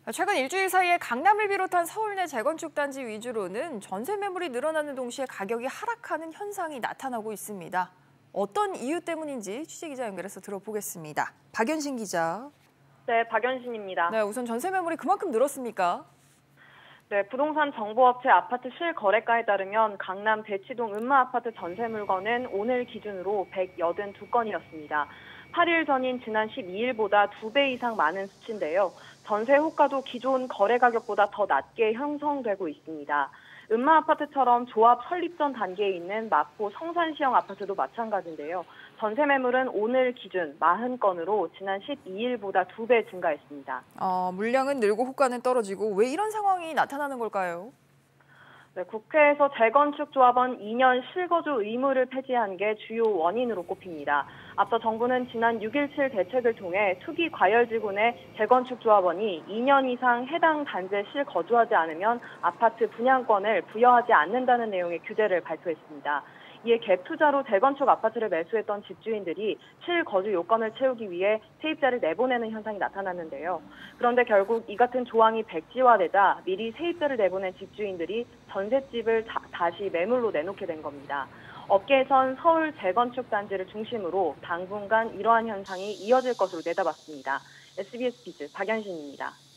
최근 일주일 사이에 강남을 비롯한 서울 내 재건축 단지 위주로는 전세 매물이 늘어나는 동시에 가격이 하락하는 현상이 나타나고 있습니다. 어떤 이유 때문인지 취재기자 연결해서 들어보겠습니다. 박연신 기자. 네, 박연신입니다. 네, 우선 전세 매물이 그만큼 늘었습니까? 네, 부동산 정보업체 아파트 실거래가에 따르면 강남 대치동 음마아파트 전세 물건은 오늘 기준으로 182건이었습니다. 8일 전인 지난 12일보다 2배 이상 많은 수치인데요. 전세 호가도 기존 거래 가격보다 더 낮게 형성되고 있습니다. 음마아파트처럼 조합 설립 전 단계에 있는 마포 성산시형 아파트도 마찬가지인데요. 전세 매물은 오늘 기준 40건으로 지난 12일보다 2배 증가했습니다. 물량은 늘고 호가는 떨어지고 왜 이런 상황이 나타나는 걸까요? 네, 국회에서 재건축 조합원 2년 실거주 의무를 폐지한 게 주요 원인으로 꼽힙니다. 앞서 정부는 지난 6.17 대책을 통해 투기 과열지구내 재건축 조합원이 2년 이상 해당 단지에 실거주하지 않으면 아파트 분양권을 부여하지 않는다는 내용의 규제를 발표했습니다. 이에 갭 투자로 재건축 아파트를 매수했던 집주인들이 실거주 요건을 채우기 위해 세입자를 내보내는 현상이 나타났는데요. 그런데 결국 이 같은 조항이 백지화되자 미리 세입자를 내보낸 집주인들이 전셋집을 다시 매물로 내놓게 된 겁니다. 업계에선 서울 재건축 단지를 중심으로 당분간 이러한 현상이 이어질 것으로 내다봤습니다. SBS 비즈 박연신입니다.